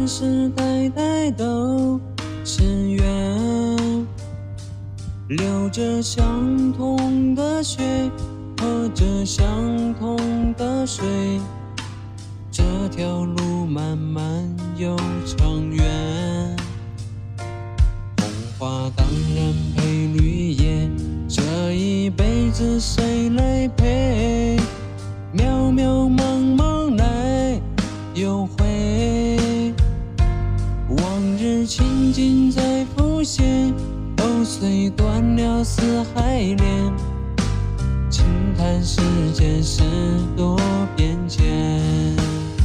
世世代代都是缘，流着相同的血，喝着相同的水，这条路漫漫又长远。红花当然配绿叶，这一辈子谁来陪？渺渺茫茫来又回，往日情景在浮现，藕虽断了丝还连，轻叹世间事多变迁。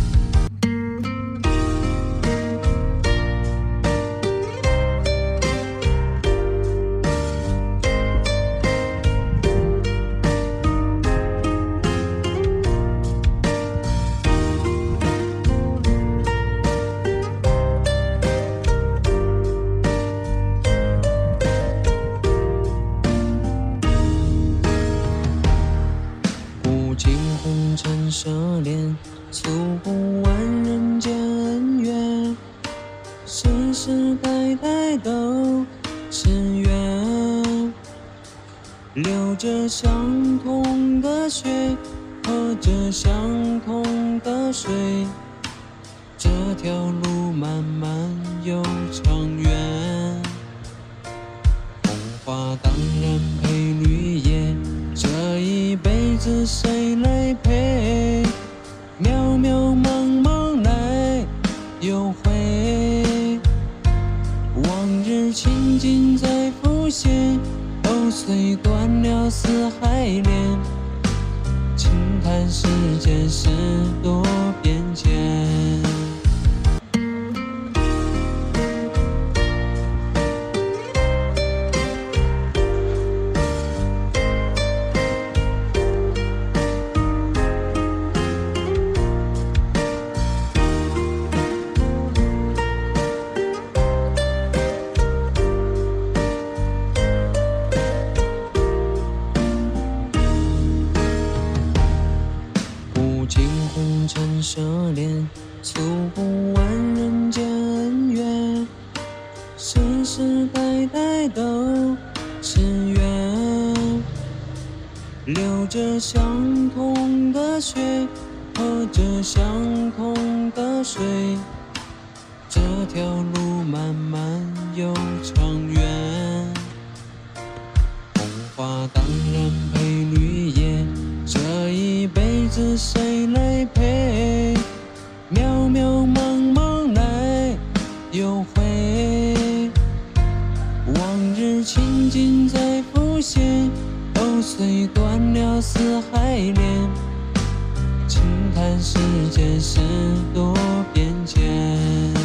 红尘奢恋，诉不完人间恩怨，世世代代都是缘，流着相同的血，喝着相同的水，这条路漫漫又长远。红花当然配绿叶，这一辈子谁来陪？渺渺茫茫来又回，往日情景在浮现，藕虽断了丝还连，轻叹世间事多变迁。红尘奢恋，诉不完人间恩怨，世世代代都是缘，流着相同的血，喝着相同的水，这条路漫漫又长远。红花当然配绿叶，这一辈子谁来陪？渺渺茫茫来又回，往日情景在浮现，藕虽断了丝还连，轻叹世间事多变迁。